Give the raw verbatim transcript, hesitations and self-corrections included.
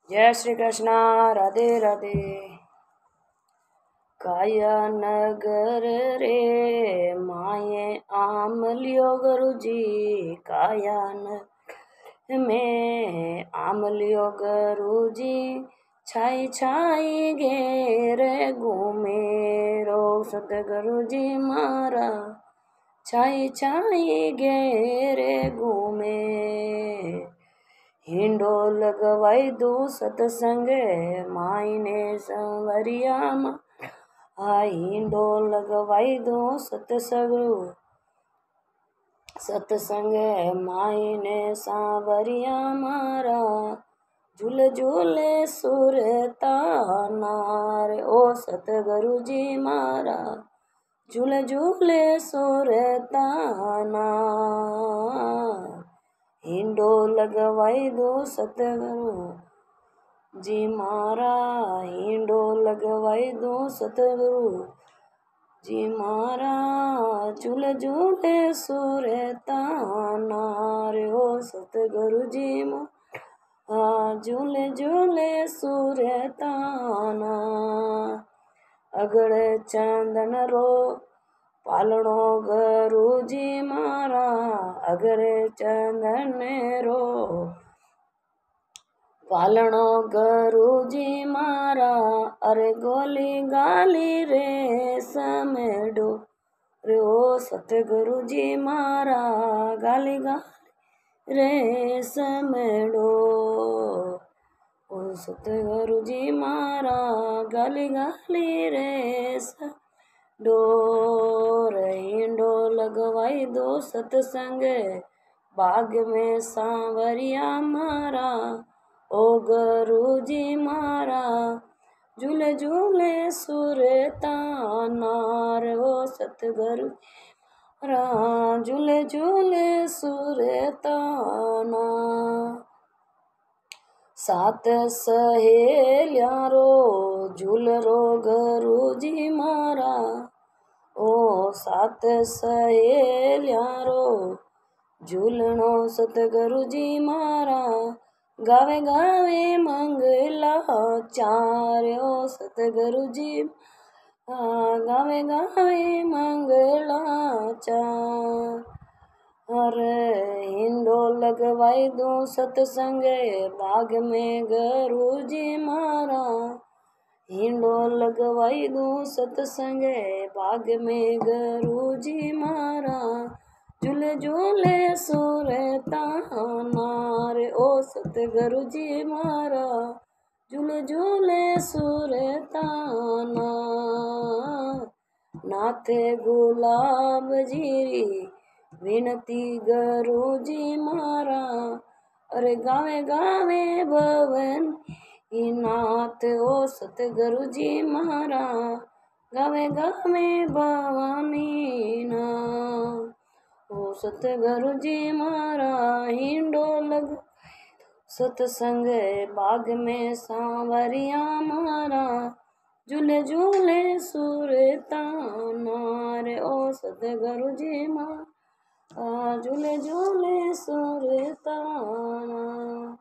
जय श्री कृष्णा। राधे राधे। काया नगर रे माये आम लियो गुरु जी, काया नगर में आम लियो गुरु जी, छाई छाई घेर घूमे रो सतगुरु जी मारा, छाई छाई घेर घूमे। हिंडो लगवाई दो सतसंग मायने संवरिया मा, हिंडो लगवाई दो सतसंग सतसंग मायने सांवरिया मारा, झूल झूले सुरता नार ओ सतगुरु जी मारा, झूल झूले सुरता नार। हिंडो लगवाई दो सतगुरु जी मारा, हिंडो लगवाई दो सतगुरु जी मारा, झूल झूले सुरता नार ओ सतगुरु जी मारा, झूले झूले सुरता नार। अगड़ चंदन रो पालणो गुरु जी मारा, अगरे चंदन रो पालणो गुरु जी मारा, अरे गोली गाली रे समेडो रे ओ सतगुरु जी मारा, गाली गाली रे समेडो ओ सतगुरु जी मारा, गाली गाली रे स डोर। हिंडो लगवाई दो सतसंग बाग में सांवरिया मारा, ओ गुरु जी मारा, झूले झूले सुरता नार ओ सतगुरु मारा, झूले झूले सुरता नार। सात सहेलिया रो झूल रो गुरु जी मारा, ओ सात सहेलिया रो झूलनो सतगुरु जी मारा, गावे गावे मंगला चार ओ सतगुरु जी, गावे गावे मंगला चार। अरे हिंडो लगवाई दो सतसंग बाग में गुरु जी मारा, हिंडो लगवाई दो सतसंग बाग में गुरु जी मारा, झूले झूले सुरता नार ओ सतगुरु जी मारा, झूले झूले सुरता नार। नाथे गुलाब जी विनती गुरु जी मारा, अरे गावे गावे भवन नाथ ओ सतगुरु जी मारा, गावे गावे भवानी नाथ ओ सतगुरु जी मारा। हिंडो लग सतसंग बाग में सांवरिया मारा, झूले झूले सुरता नार ओ सतगुरु जी मारा, झूले झूले सुरता नार।